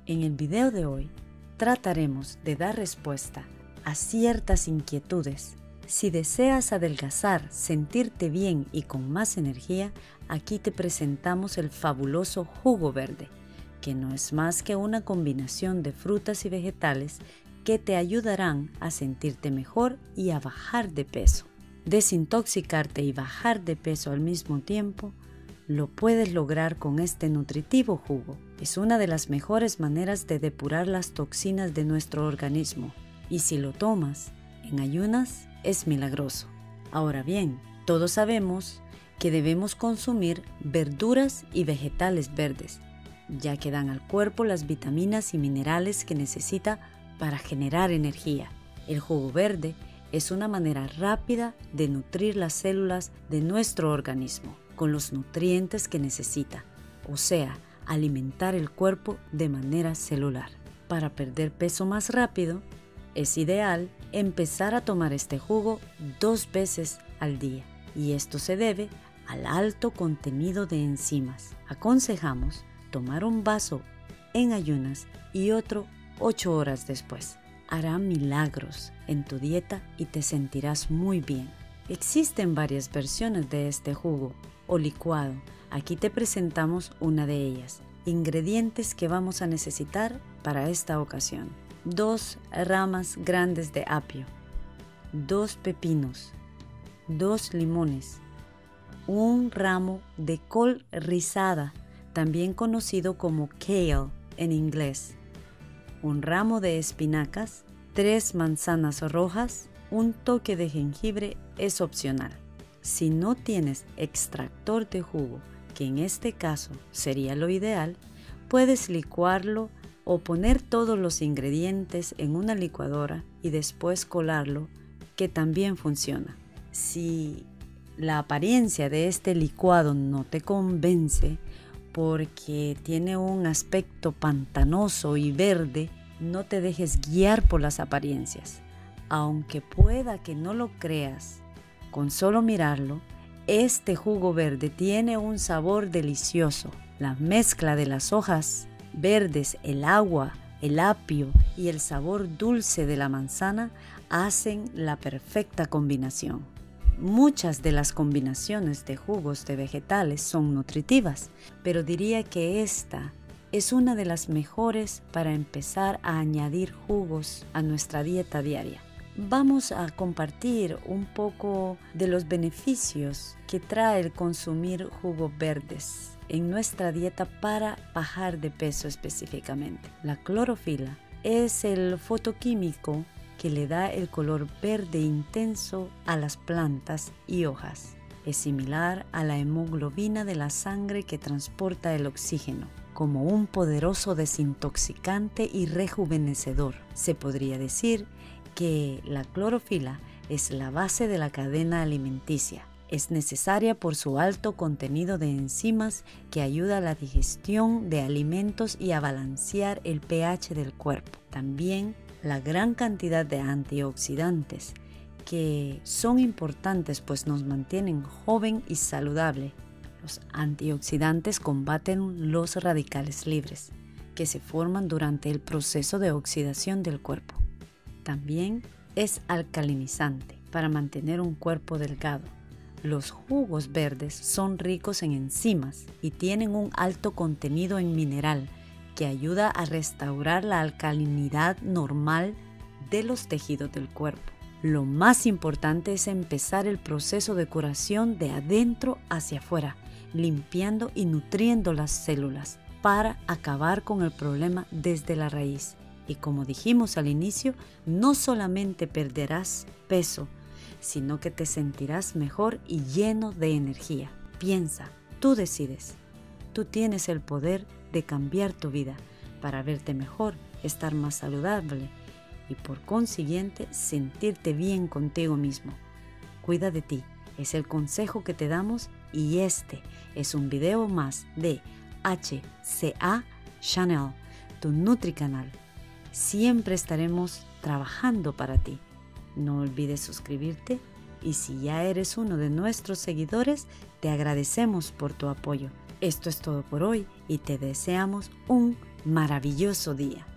En el video de hoy trataremos de dar respuesta a ciertas inquietudes. Si deseas adelgazar, sentirte bien y con más energía, aquí te presentamos el fabuloso jugo verde, que no es más que una combinación de frutas y vegetales que te ayudarán a sentirte mejor y a bajar de peso. Desintoxicarte y bajar de peso al mismo tiempo lo puedes lograr con este nutritivo jugo. Es una de las mejores maneras de depurar las toxinas de nuestro organismo y si lo tomas en ayunas es milagroso. Ahora bien, todos sabemos que debemos consumir verduras y vegetales verdes, ya que dan al cuerpo las vitaminas y minerales que necesita para generar energía. El jugo verde es una manera rápida de nutrir las células de nuestro organismo con los nutrientes que necesita, o sea, alimentar el cuerpo de manera celular. Para perder peso más rápido, es ideal empezar a tomar este jugo 2 veces al día, y esto se debe al alto contenido de enzimas. Aconsejamos tomar un vaso en ayunas y otro 8 horas después. Hará milagros en tu dieta y te sentirás muy bien. Existen varias versiones de este jugo o licuado. Aquí te presentamos una de ellas. Ingredientes que vamos a necesitar para esta ocasión: 2 ramas grandes de apio, 2 pepinos, 2 limones, un ramo de col rizada, también conocido como kale en inglés, un ramo de espinacas, 3 manzanas rojas, un toque de jengibre es opcional. Si no tienes extractor de jugo, que en este caso sería lo ideal, puedes licuarlo o poner todos los ingredientes en una licuadora y después colarlo, que también funciona. Si la apariencia de este licuado no te convence porque tiene un aspecto pantanoso y verde, no te dejes guiar por las apariencias. Aunque pueda que no lo creas, con solo mirarlo, este jugo verde tiene un sabor delicioso. La mezcla de las hojas verdes, el agua, el apio y el sabor dulce de la manzana hacen la perfecta combinación. Muchas de las combinaciones de jugos de vegetales son nutritivas, pero diría que esta es una de las mejores para empezar a añadir jugos a nuestra dieta diaria. Vamos a compartir un poco de los beneficios que trae el consumir jugos verdes en nuestra dieta para bajar de peso específicamente. La clorofila es el fotoquímico que le da el color verde intenso a las plantas y hojas. Es similar a la hemoglobina de la sangre que transporta el oxígeno, como un poderoso desintoxicante y rejuvenecedor. Se podría decir que la clorofila es la base de la cadena alimenticia. Es necesaria por su alto contenido de enzimas que ayuda a la digestión de alimentos y a balancear el pH del cuerpo. También la gran cantidad de antioxidantes que son importantes pues nos mantienen joven y saludable. Los antioxidantes combaten los radicales libres que se forman durante el proceso de oxidación del cuerpo. También es alcalinizante para mantener un cuerpo delgado. Los jugos verdes son ricos en enzimas y tienen un alto contenido en mineral que ayuda a restaurar la alcalinidad normal de los tejidos del cuerpo. Lo más importante es empezar el proceso de curación de adentro hacia afuera, limpiando y nutriendo las células para acabar con el problema desde la raíz. Y como dijimos al inicio, no solamente perderás peso, sino que te sentirás mejor y lleno de energía. Piensa, tú decides. Tú tienes el poder de cambiar tu vida para verte mejor, estar más saludable y por consiguiente sentirte bien contigo mismo. Cuida de ti, es el consejo que te damos y este es un video más de HCA Channel, tu NutriCanal. Siempre estaremos trabajando para ti. No olvides suscribirte y si ya eres uno de nuestros seguidores, te agradecemos por tu apoyo. Esto es todo por hoy y te deseamos un maravilloso día.